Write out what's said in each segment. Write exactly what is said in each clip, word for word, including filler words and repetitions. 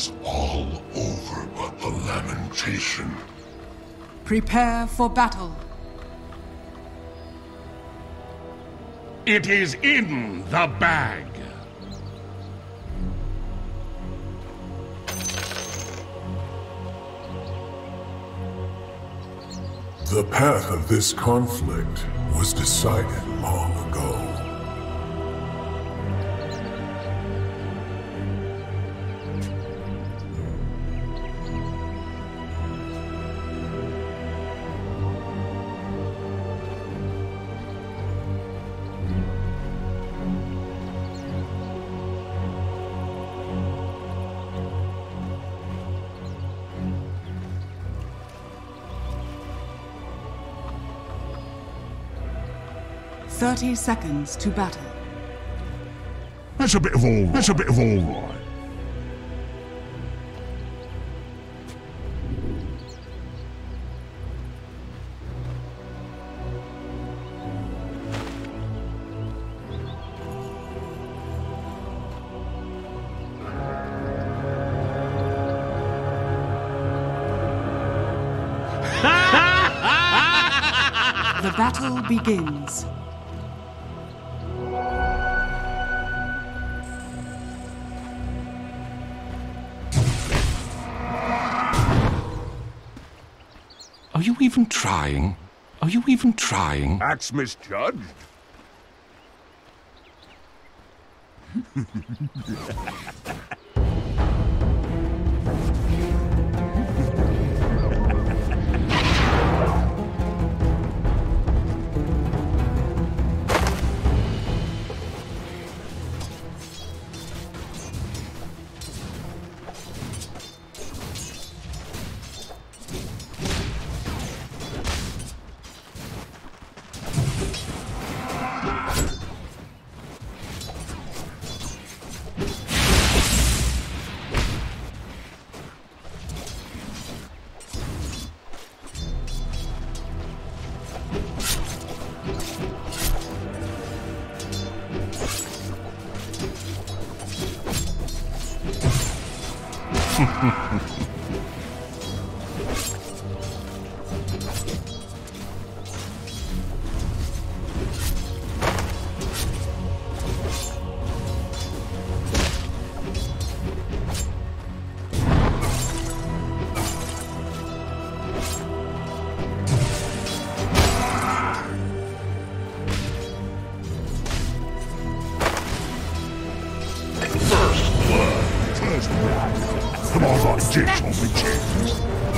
is all over but the lamentation. Prepare for battle. It is in the bag. The path of this conflict was decided long ago. Thirty seconds to battle. That's a bit of all. That's a bit of all right. The battle begins. Are you even trying? Are you even trying? Axe misjudged? Come on, got ditch on me, James.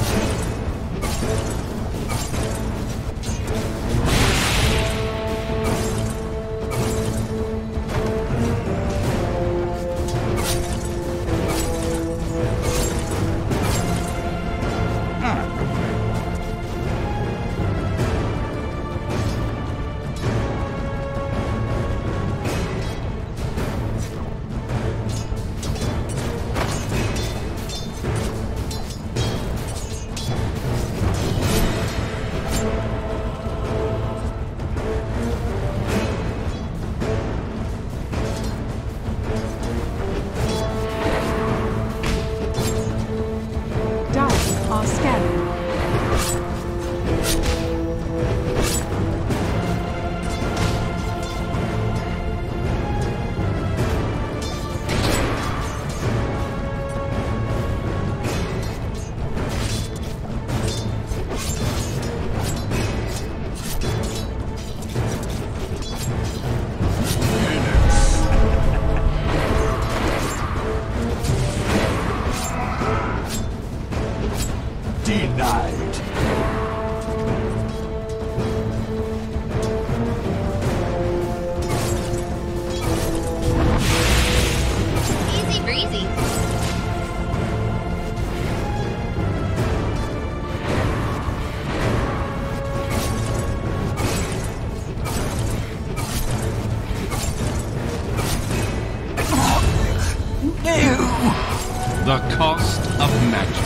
The cost of magic.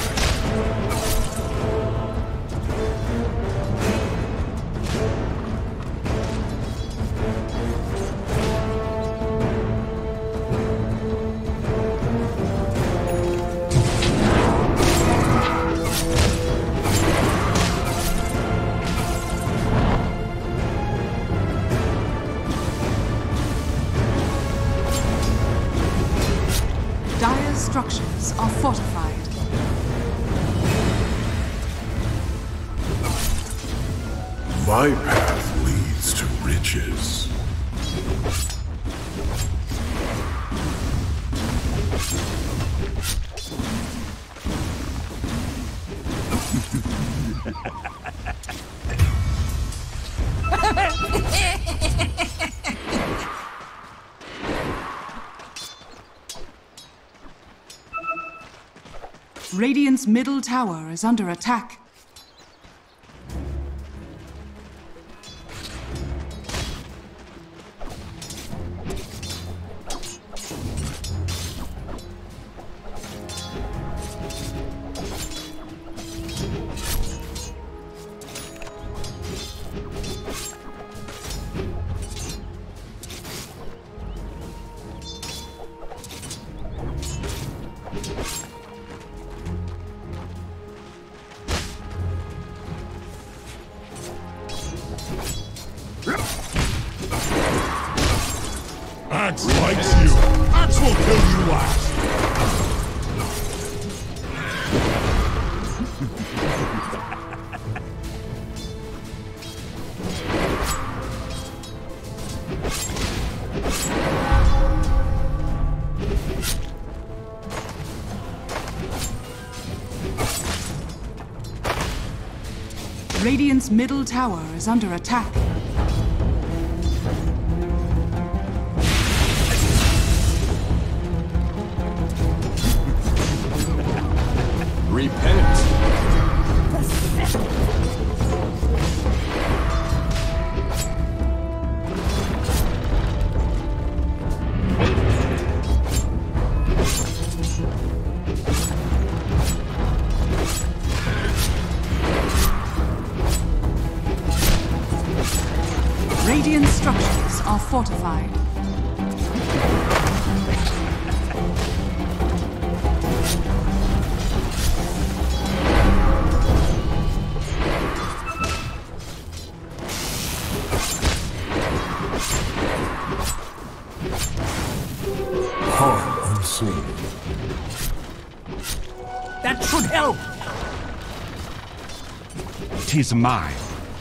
My path leads to riches. Radiant's middle tower is under attack. Axe likes you. Axe will kill you last. Radiant's middle tower is under attack. Repent. Radiant structures are fortified. Harm unseen. That should help! Tis mine.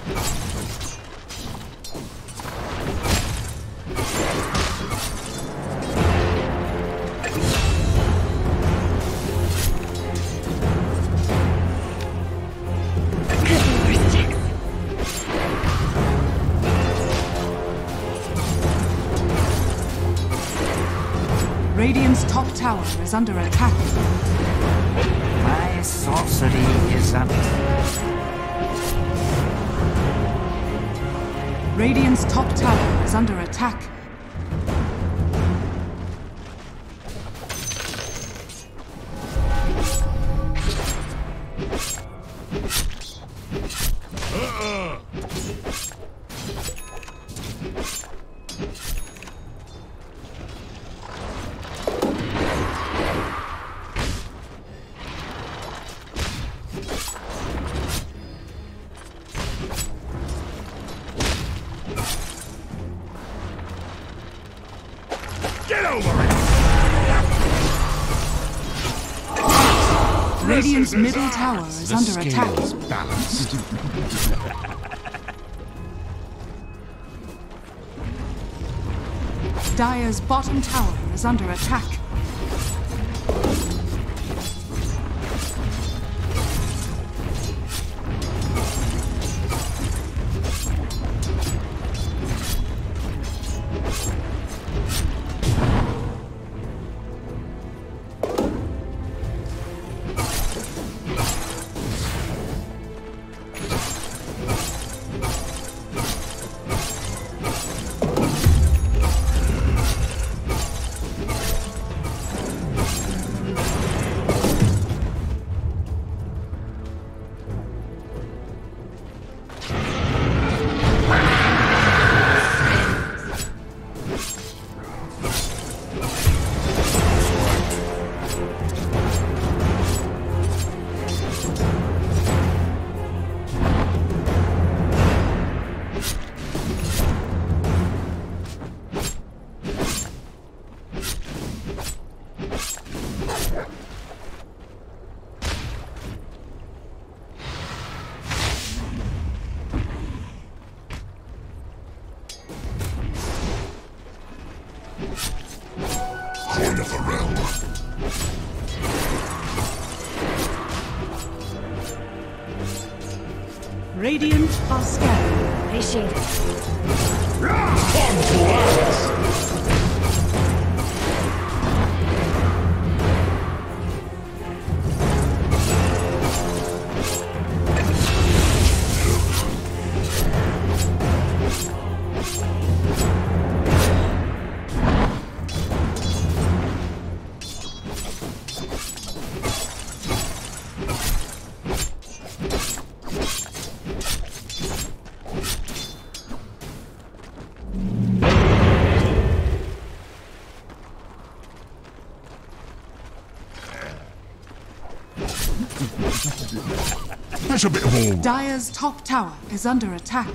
Radiant's top tower is under attack. My sorcery is up. Radiant's top tower is under attack. Get over it! Radiant's This is middle ours. tower is The under attack. scales balanced. Dire's bottom tower is under attack. Radiant are scanning. Appreciate it. Come to us! That's a bit of all. Dire's top tower is under attack.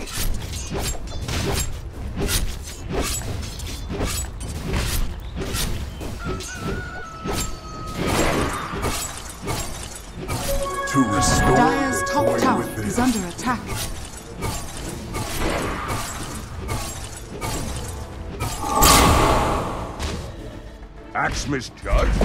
To restore Dire's the top void tower within. is under attack. Axe misjudged.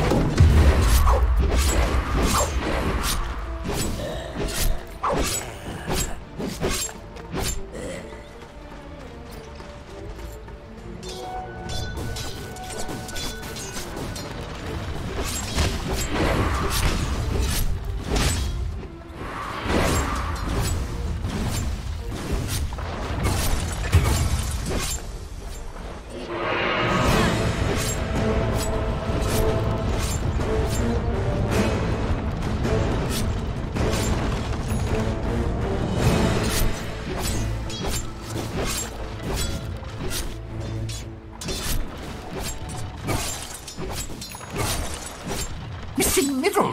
Missing middle.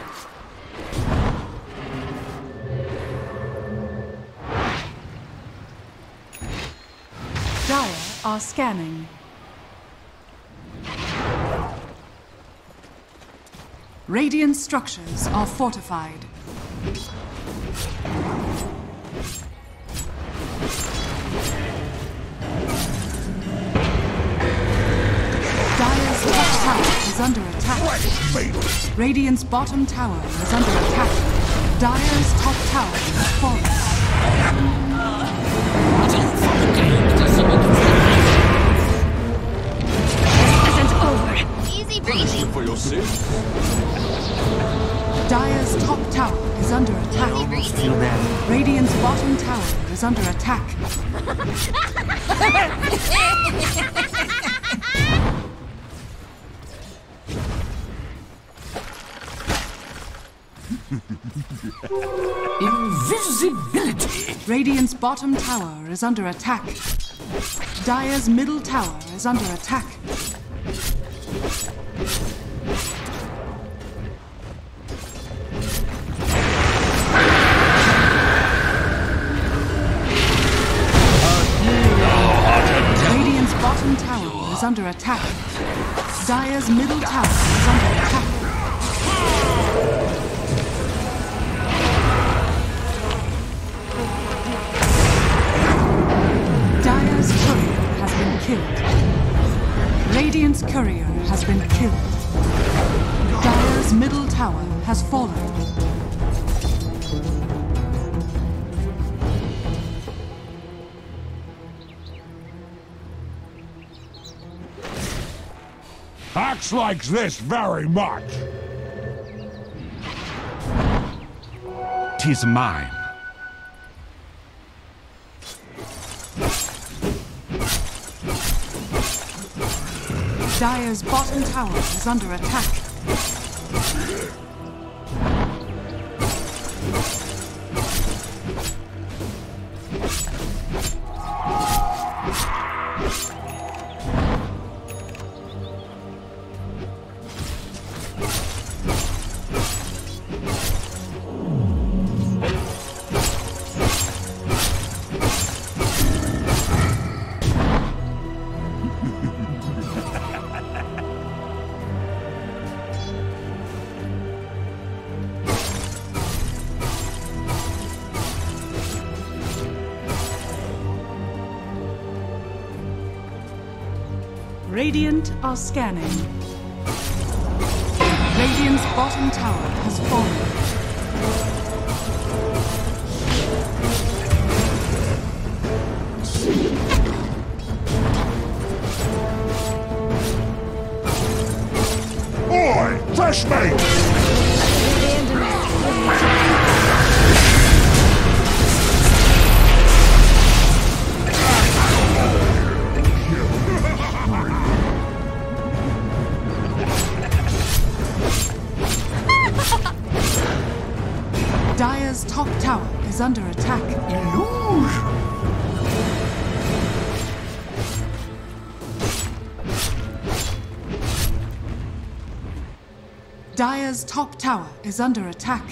Dire are scanning. Radiant structures are fortified. Dire's top tower is under attack. Radiant's bottom tower is under attack. Dire's top tower is fallen. Isn't over. Easy breezy. For your sins? Dire's top tower is under attack. Feel bad. Radiant's bottom tower is under attack. Invisibility. Radiant's bottom tower is under attack. Dire's middle tower is under attack. Radiant's bottom tower is under attack. Dire's middle tower is under attack. Dire's courier has been killed. Radiant's courier has been killed. Dire's middle tower has fallen. Axe likes this very much. Tis mine. Dire's bottom tower is under attack. Radiant are scanning. Radiant's bottom tower has fallen. Dire's top tower is under attack. Illusion. Dire's top tower is under attack.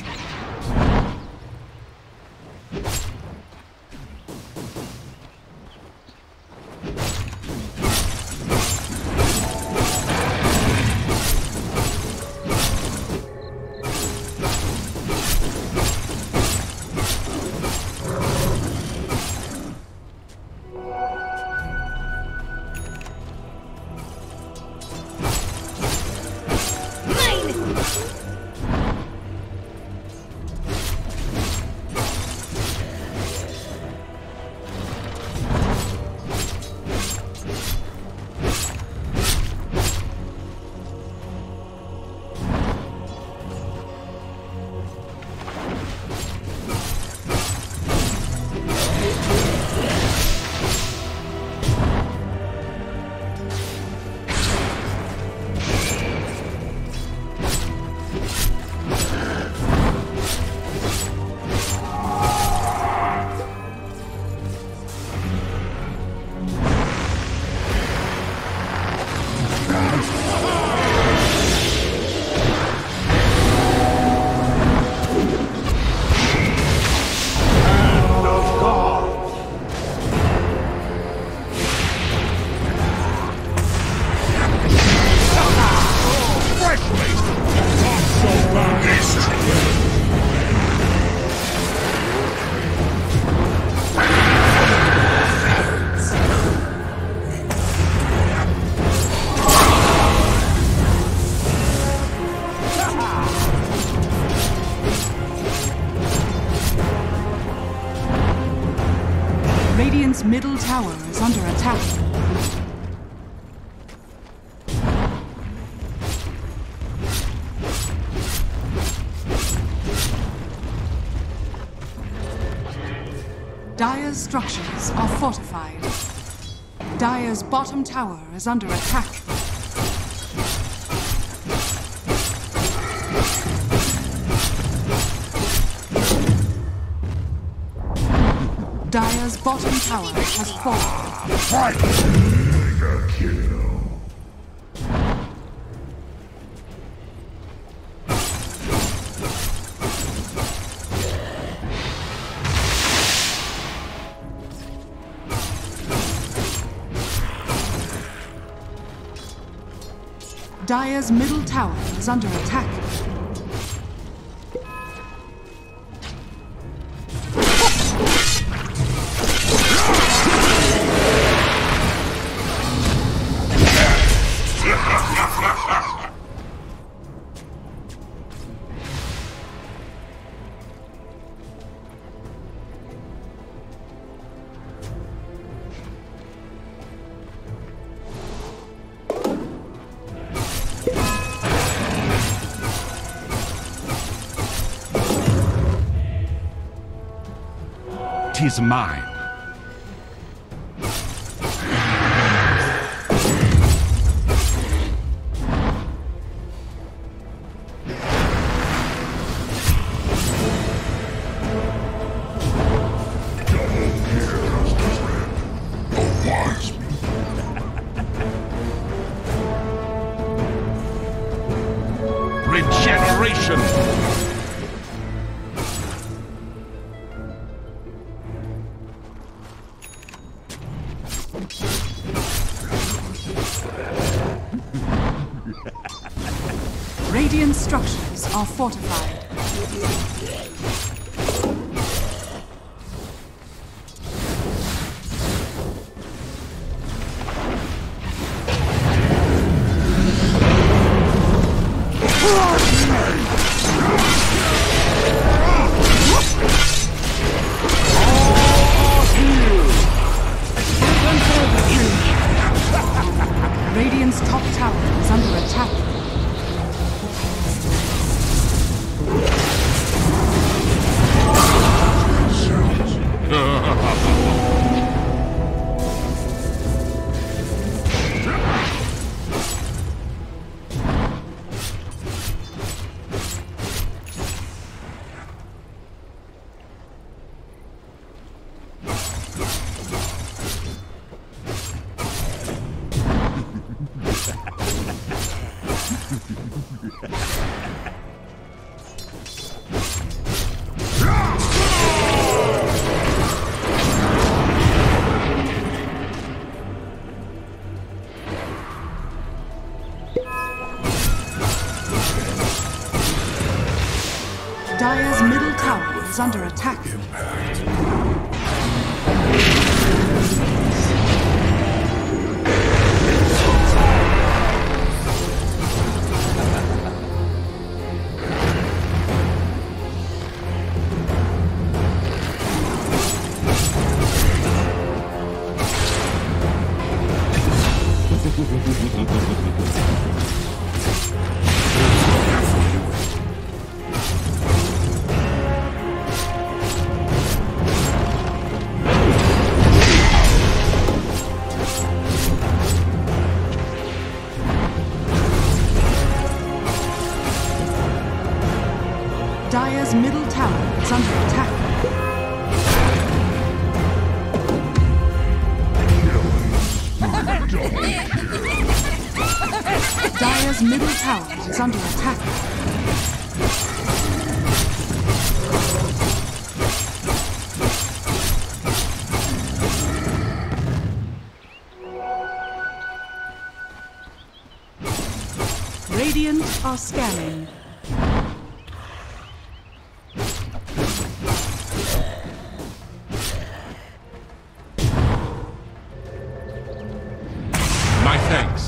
Radiant's middle tower is under attack. Dire's structures are fortified. Dire's bottom tower is under attack. Dire's bottom tower has fallen. Fight! Mega kill. Dire's middle tower is under attack. Tis mine. Regeneration! Radiant structures are fortified. Radiant's top tower is under attack. is under attack. Impact. Dire's middle tower is under attack. Dire's middle tower is under attack. Radiant are scanning. My thanks.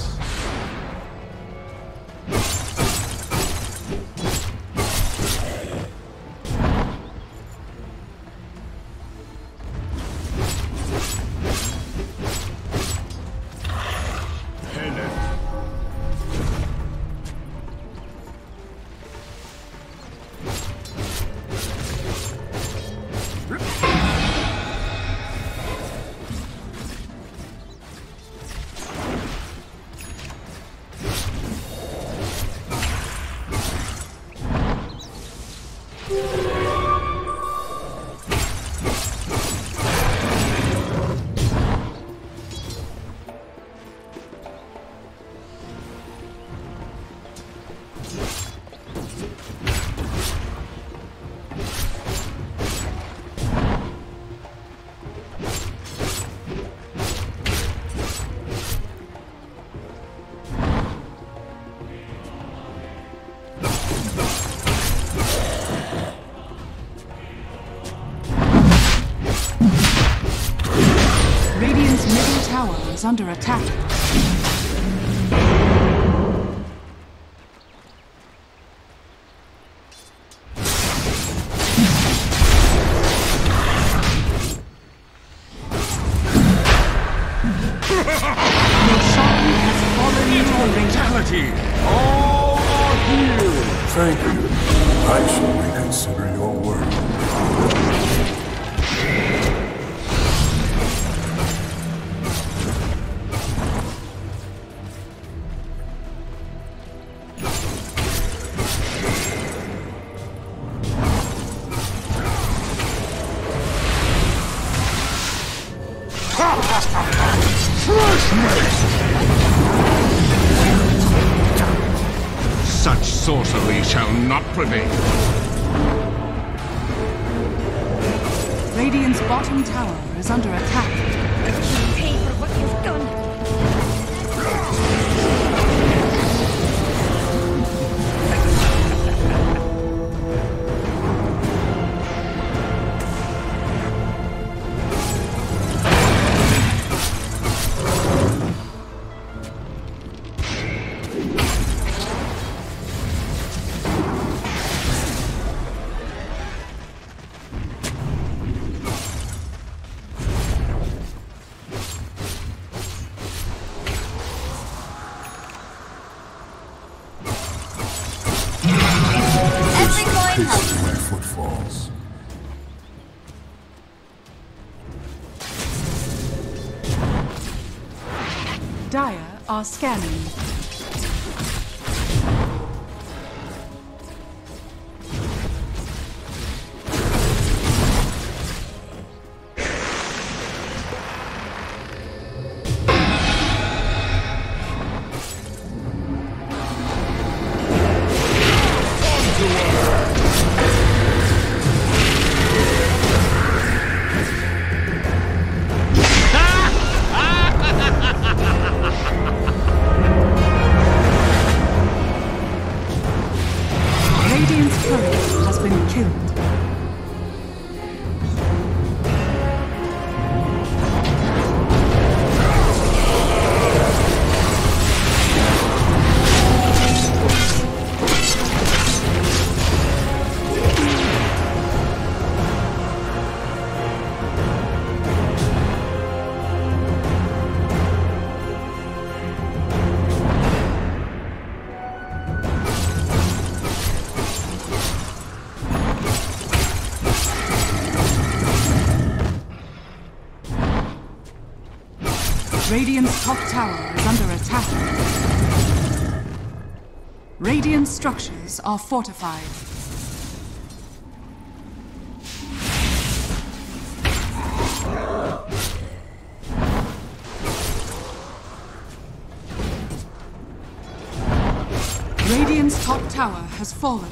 Radiant's middle tower is under attack. Roshan has fallen into a Fatality! All are here! Thank you. I shall reconsider your work. Such sorcery shall not prevail. Radiant's bottom tower is under attack. You pay for what you've done. Every coin helps. My footfalls. Dire are scanning. Radiant's top tower is under attack. Radiant structures are fortified. Radiant's top tower has fallen.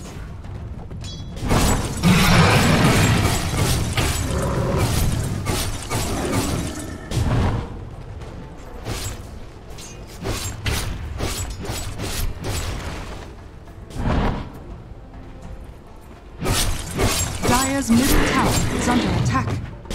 Dire's middle tower is under attack.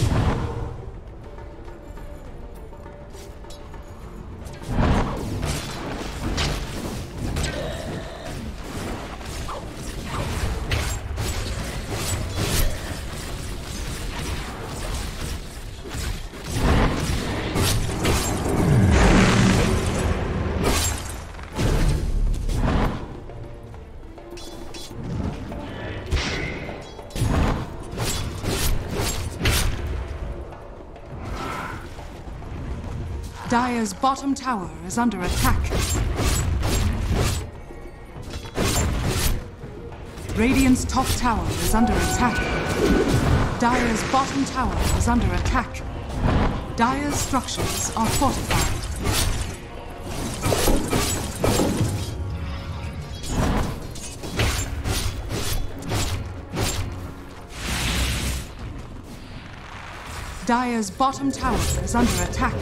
Dire's bottom tower is under attack. Radiant's top tower is under attack. Dire's bottom tower is under attack. Dire's structures are fortified. Dire's bottom tower is under attack.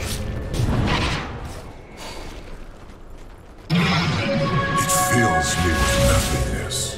Fills me with nothingness.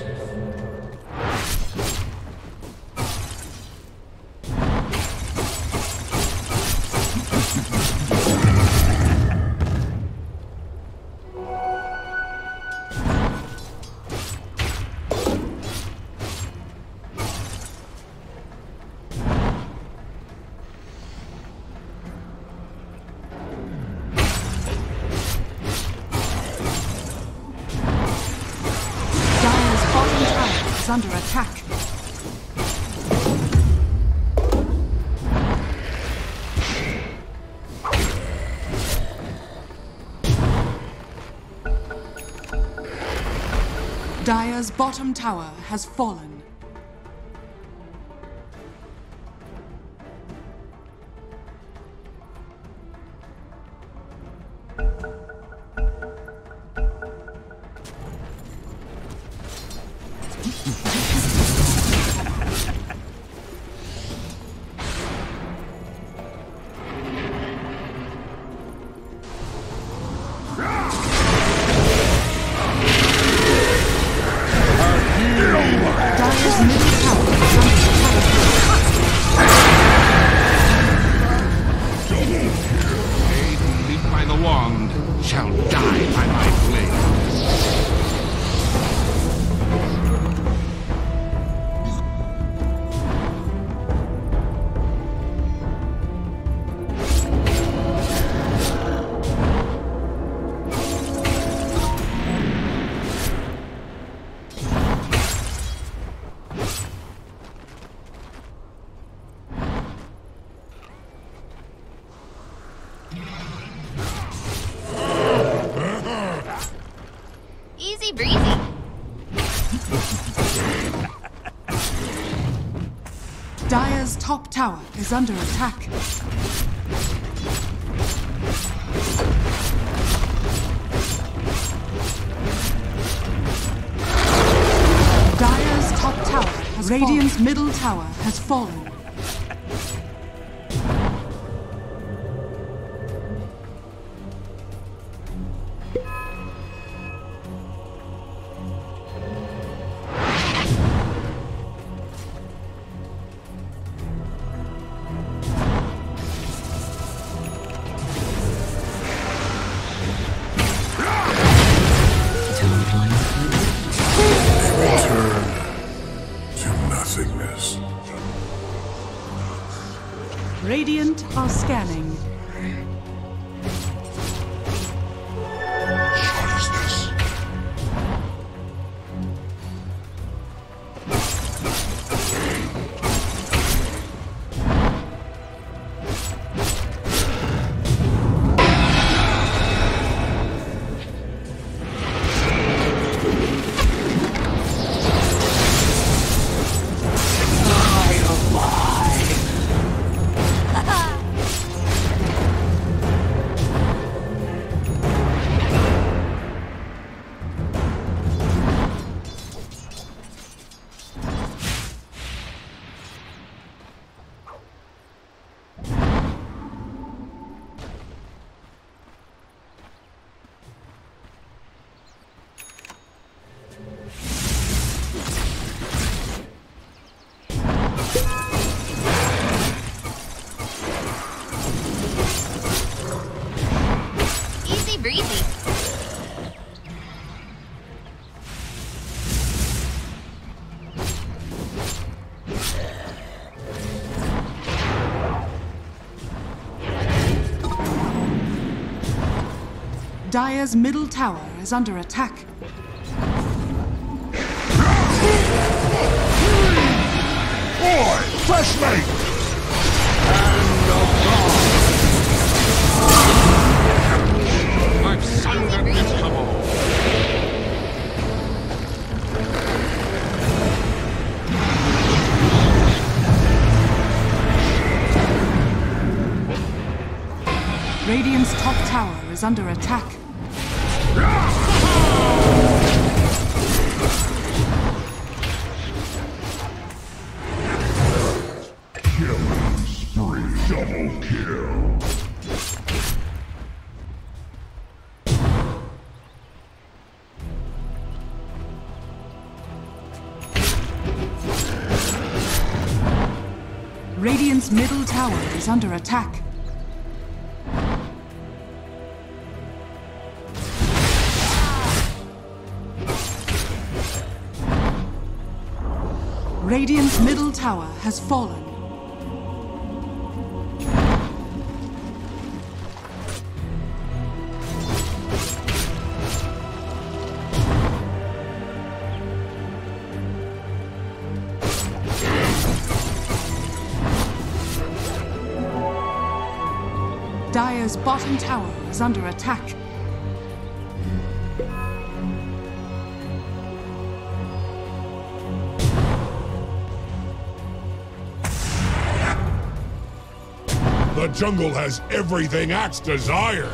Is under attack. Dire's bottom tower has fallen. Easy breezy. Dire's top tower is under attack. Dire's top tower has Radiant's fallen. Middle tower has fallen. Radiant are scanning. What is this? Dire's middle tower is under attack. Boy, fresh mate! I've sundered this cabal. Radiant's top tower is under attack. Killing spree. Double kill. Radiant's middle tower is under attack. Radiant's middle tower has fallen. Dire's bottom tower is under attack. The jungle has everything Axe desires!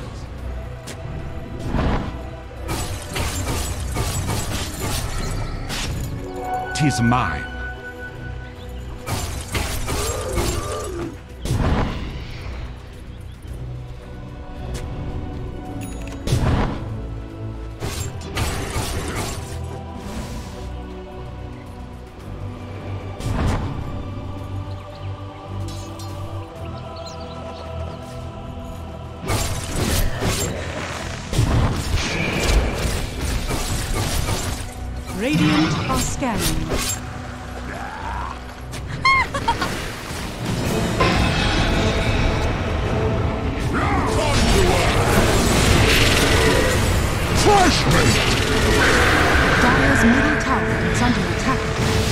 Tis mine. Radiant are scanning. Fresh mate! Dire's middle tower is under attack.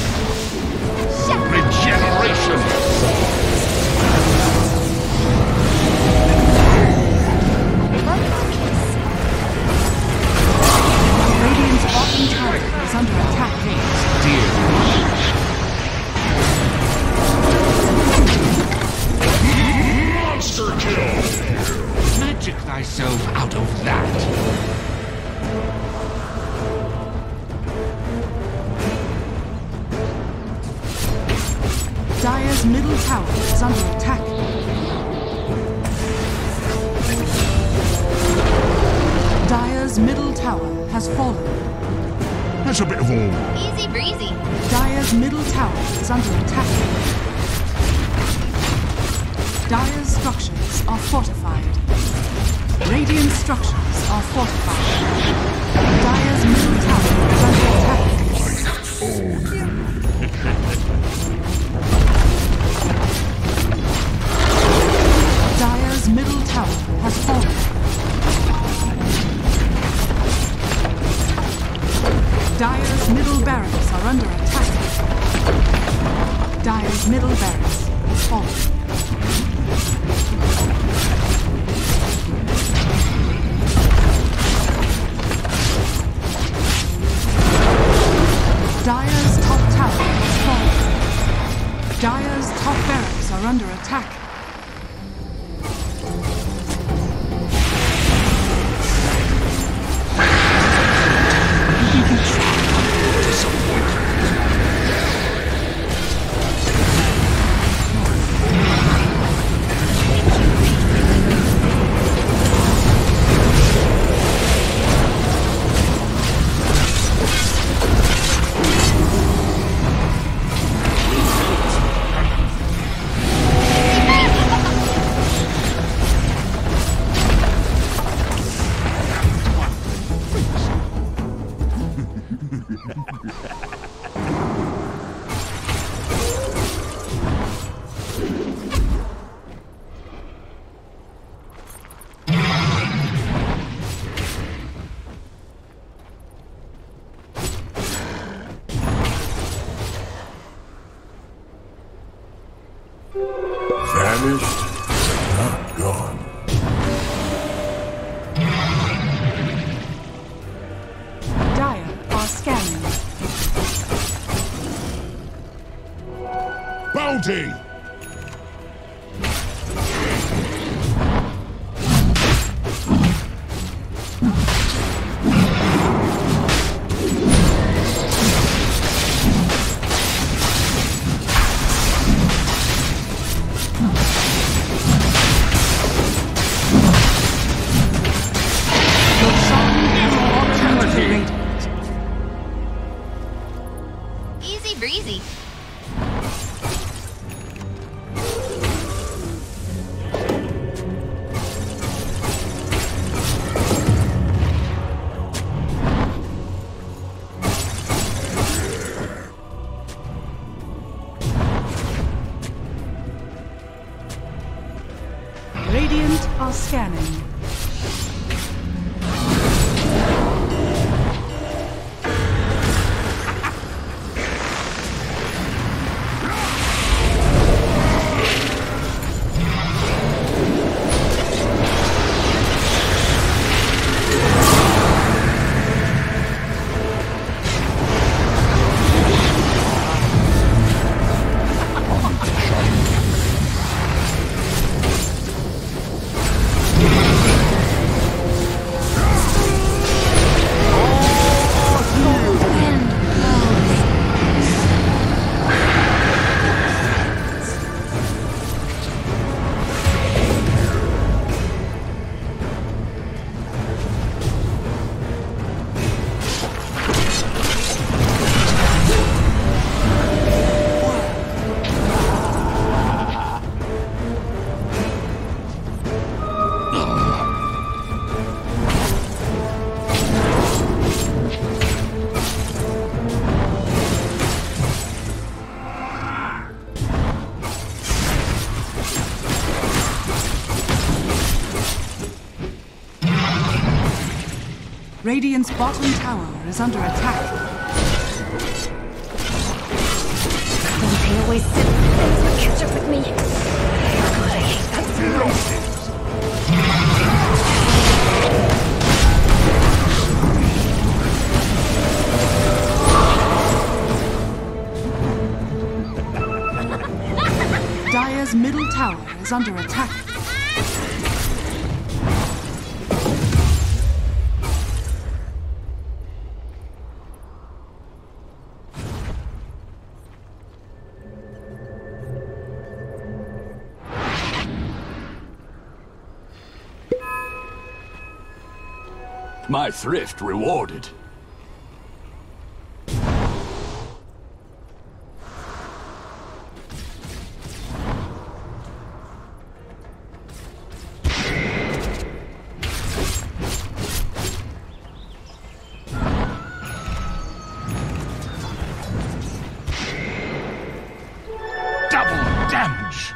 Regeneration! Radiant's bottom tower is under attack. Dear. Monster kill! Magic thyself out of that. Dire's middle tower is under attack. Dire's middle tower has fallen. That's a bit of all. Easy breezy. Dire's middle tower is under attack. Dire's structures are fortified. Radiant structures are fortified. Dire's middle tower is under attack. Dire's middle tower has fallen. Dire's middle barracks are under attack. Dire's middle barracks is fallen. Dire's top tower has fallen. Dire's top barracks are under attack. Vanished, not gone. Dire are scanning. Bounty! Easy breezy. Radiant are scanning. Radiant's bottom tower is under attack. Don't they always sit and catch up with me? God, I hate that feeling. Dire's middle tower is under attack. My thrift rewarded. Double damage!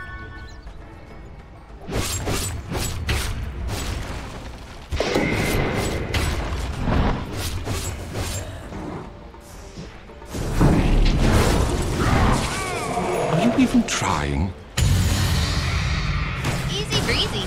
Are you even trying? Easy breezy.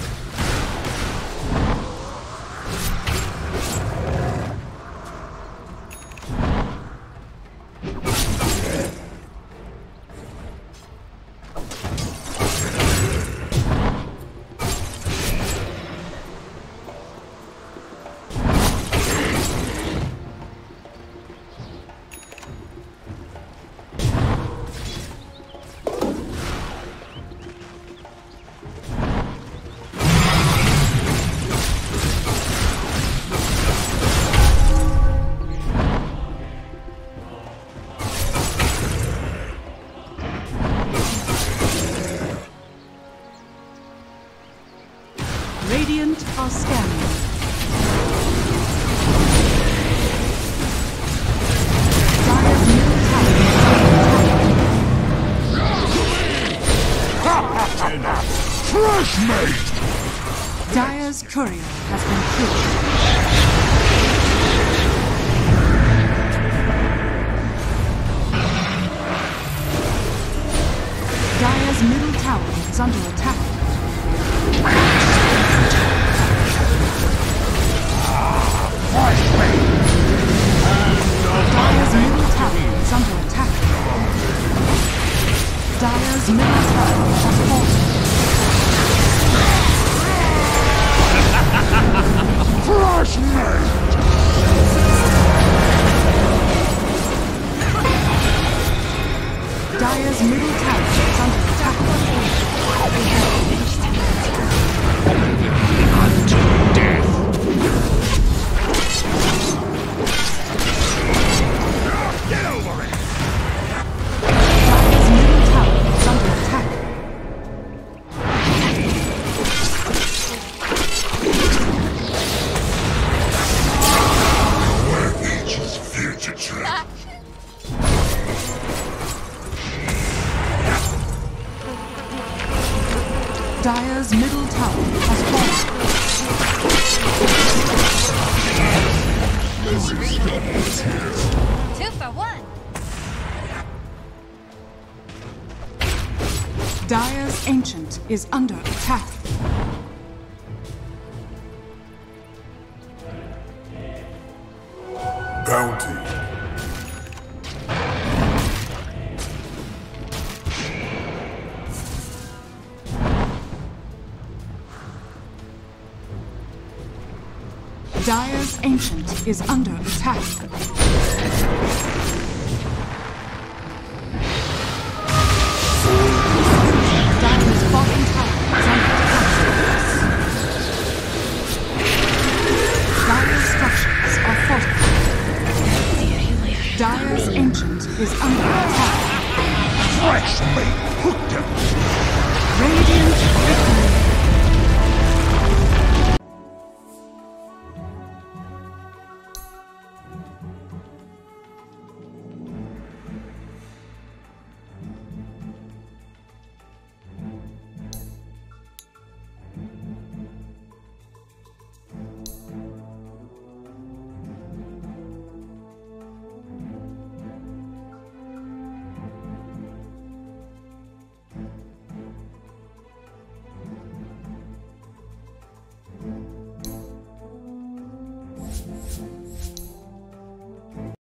Radiant are scanning. Dire's middle tower is under attack. Fresh mate! Dire's courier has been killed. Dire's middle tower is under attack. Dire's middle tower is under attack. Dire's middle tower has fallen. Crush me! Dire's middle tower is under attack. Unto death. Get over it! Dire's middle tower is under attack. Ages fugitive. Dire's middle tower has fallen. Two for one. Dire's ancient is under attack. Bounty. Dire's ancient is under attack.